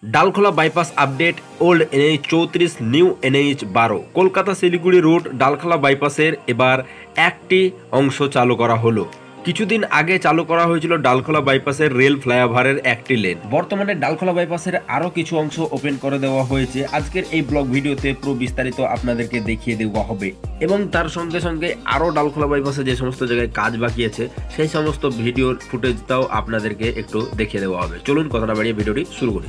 Dalkhola bypass update old NH34 new NH12 Kolkata Siliguri route Dalkhola বাইপাসের এবার একটি অংশ চালু করা হলো। কিছুদিন আগে চালু করা হয়েছিল ডালখোলা বাইপাসের রেল ফ্লাইওভারের একটি লেন। বর্তমানে ডালখোলা বাইপাসের আরো কিছু অংশ ওপেন করে দেওয়া হয়েছে। আজকের এই ব্লগ ভিডিওতে পুরো বিস্তারিত আপনাদেরকে দেখিয়ে দেওয়া হবে এবং তার সঙ্গে সঙ্গে আরো ডালখোলা বাইপাসে যে সমস্ত জায়গায় কাজ বাকি আছে সেই সমস্ত ভিডিওর ফুটেজটাও আপনাদেরকে একটু দেখিয়ে দেওয়া হবে। চলুন কথা না বাড়িয়ে ভিডিওটি শুরু করি।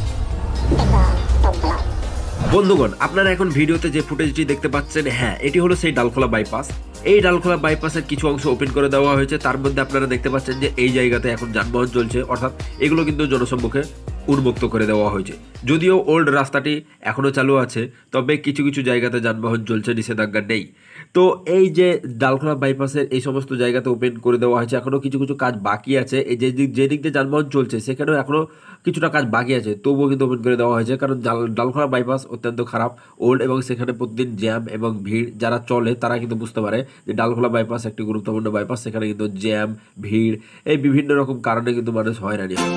বন্ধুগণ, আপনারা এখন ভিডিওতে যে ফুটেজটি দেখতে পাচ্ছেন, হ্যাঁ, এটি হলো সেই ডালখোলা বাইপাস। এই ডালখোলা বাইপাসের কিছু অংশ ওপেন করে দেওয়া হয়েছে। তার মধ্যে আপনারা দেখতে পাচ্ছেন যে এই জায়গাতে এখন যানবাহন চলছে, অর্থাৎ এগুলো কিন্তু জনসম্মুখে উন্মুক্ত করে দেওয়া হয়েছে। যদিও ওল্ড রাস্তাটি এখনো চালু আছে, তবে কিছু কিছু জায়গাতে যানবাহন চলছে, নিষেধাজ্ঞা নেই। তো এই যে ডালখোলা বাইপাসের এই সমস্ত জায়গাতে ওপেন করে দেওয়া হয়েছে, এখনো কিছু কিছু কাজ বাকি আছে। এই যে দিক দিয়ে যানবাহন চলছে সেখানেও এখনো কিছুটা কাজ বাকি আছে, তবুও কিন্তু ওপেন করে দেওয়া হয়েছে। কারণ ডালখোলা বাইপাস অত্যন্ত খারাপ, ওল্ড, এবং সেখানে প্রতিদিন জ্যাম এবং ভিড়। যারা চলে তারা কিন্তু বুঝতে পারে যে ডালখোলা বাইপাস একটি গুরুত্বপূর্ণ বাইপাস। সেখানে কিন্তু জ্যাম, ভিড়, এই বিভিন্ন রকম কারণে কিন্তু মানুষ হয়রানি হয়।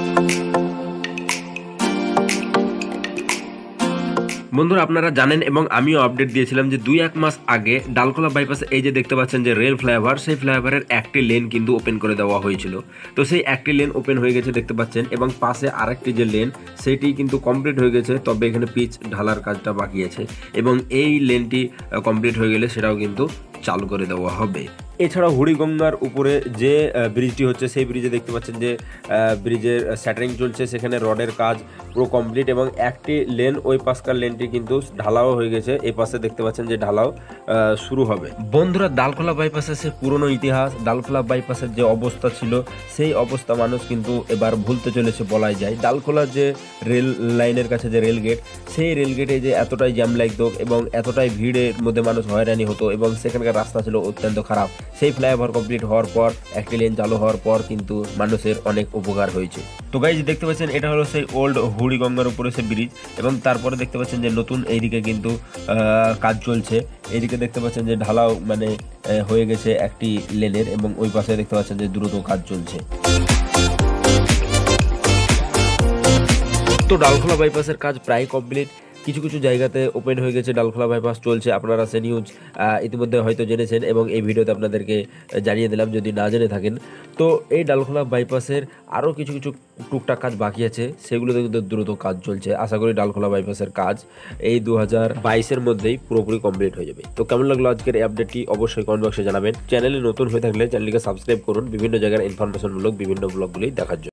বন্ধুরা, আপনারা জানেন এবং আমিও আপডেট দিয়েছিলাম যে 2-1 মাস আগে ডালখোলা বাইপাসে এই যে দেখতে পাচ্ছেন যে রেল ফ্লাইওভার, সেই ফ্লাইওভারের একটি লেন কিন্তু ওপেন করে দেওয়া হয়েছিল। তো সেই একটি লেন ওপেন হয়ে গেছে দেখতে পাচ্ছেন, এবং পাশে আরেকটি যে লেন সেটি কিন্তু কমপ্লিট হয়ে গেছে, তবে এখানে পিচ ঢালার কাজটা বাকি আছে। এবং এই লেনটি কমপ্লিট হয়ে গেলে সেটাও কিন্তু চালু করে দেওয়া হবে। এছাড়াও হুড়িগঙ্গার উপরে যে ব্রিজটি হচ্ছে সেই ব্রিজে দেখতে পাচ্ছেন যে ব্রিজের স্যাটারিং চলছে, সেখানে রডের কাজ পুরো কমপ্লিট, এবং একটি লেন ওই পাশকার লেনটি কিন্তু ঢালাও হয়ে গেছে। এই পাশে দেখতে পাচ্ছেন যে ঢালাও শুরু হবে। বন্ধুরা, ডালখোলা বাইপাসের সে পুরনো ইতিহাস, ডালখোলা বাইপাসের যে অবস্থা ছিল সেই অবস্থা মানুষ কিন্তু এবার ভুলতে চলেছে বলাই যায়। ডালখোলা যে রেল লাইনের কাছে যে রেল গেট, সেই রেল গেটে যে এতটাই জ্যাম লাগতো এবং এতটাই ভিড়ের মধ্যে মানুষ হয়রানি হতো, এবং সেখানকার রাস্তা ছিল অত্যন্ত খারাপ। সেই ফ্লাইওভার কমপ্লিট হওয়ার পর, একটি লেন চালু হওয়ার পর কিন্তু মানুষের অনেক উপকার হয়েছে। তো গাইজ, দেখতে পাচ্ছেন এটা হলো সেই ওল্ড হুড়িগঙ্গার উপরে সে ব্রিজ, এবং তারপরে দেখতে পাচ্ছেন যে নতুন এইদিকে কিন্তু কাজ চলছে। এইদিকে দেখতে পাচ্ছেন যে ঢালাও মানে হয়ে গেছে একটি লেনের, এবং ওই পাশে দেখতে পাচ্ছেন যে দ্রুত কাজ চলছে। তো ডালখোলা বাইপাসের কাজ প্রায় কমপ্লিট। কিছু কিছু জায়গাতে ওপেন হয়ে গেছে, ডালখোলা বাইপাস চলছে। আপনারা সে নিউজ ইতিমধ্যে হয়তো জেনেছেন, এবং এই ভিডিওতে আপনাদেরকে জানিয়ে দিলাম যদি না জেনে থাকেন। তো এই ডালখোলা বাইপাসের আরও কিছু কিছু টুকটাক কাজ বাকি আছে, সেগুলোতে কিন্তু দ্রুত কাজ চলছে। আশা করি ডালখোলা বাইপাসের কাজ এই 2022-এর মধ্যেই পুরোপুরি কমপ্লিট হয়ে যাবে। তো কেমন লাগলো আজকের এই আপডেটটি অবশ্যই কমেন্ট বক্সে জানাবেন। চ্যানেলে নতুন হয়ে থাকলে চ্যানেলকে সাবস্ক্রাইব করুন বিভিন্ন জায়গার ইনফরমেশনমূলক বিভিন্ন ব্লগগুলি দেখার জন্য।